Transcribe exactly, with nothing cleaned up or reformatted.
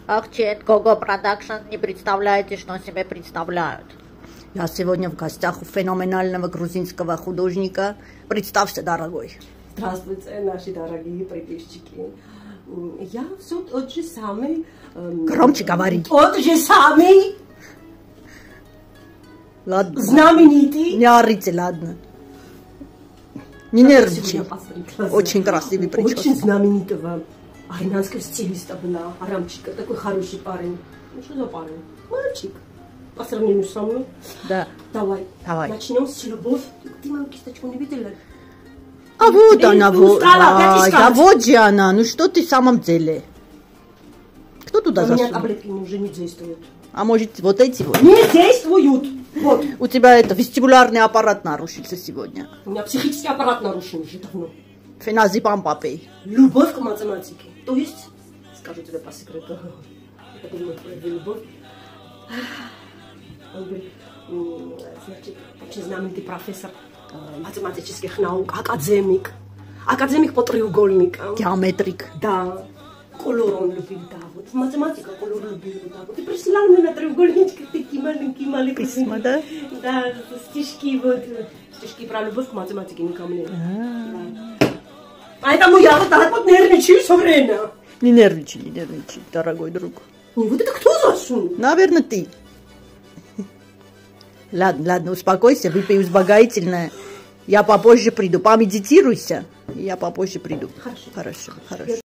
Акчет, Гого Продакшн не представляете, что себе представляют. Я сегодня в гостях у феноменального грузинского художника. Представься, дорогой. Здравствуйте, наши дорогие подписчики. Я все тот же самый... Эм, Громче говори. Тот же самый... Ладно. Знаменитый... Не орите, ладно. Не нервничай. Очень красивый прическа. Очень знаменитого армянского стилиста была. Арамчика, такой хороший парень. Ну что за парень? Мальчик. По сравнению со мной. Да. Давай. Давай. Начнем с любовь. Ты мою кисточку не видела? А вот она, вот. Устала, Да вот же она. Ну что ты в самом деле? Кто туда засунул? У меня таблетки уже не действуют. А может вот эти вот? Не действуют. Вот. У тебя это вестибулярный аппарат нарушился сегодня. У меня психический аппарат нарушен уже давно. Феназепам попей. Любовь к математике. То есть, скажу тебе по секрету, это был мой первый любовь. Он был, значит, очень знаменитый профессор математических наук, академик. Академик по треугольникам. Геометрик. Да. Колор он любил, да. Вот математика колор любил, да. Вот и присылал мне на треугольничках такие маленькие, маленькие. Письма, да? Да, стишки, вот. Стишки про любовь к математике, не ко мне. Да. Поэтому я вот так вот нервничаю все время. Не нервничай, не нервничай, дорогой друг. Ну вот это кто засунул? Наверное, ты. Ладно, ладно, успокойся, выпей успокоительное. Я попозже приду. Помедитируйся, и я попозже приду. Хорошо. Хорошо, хорошо.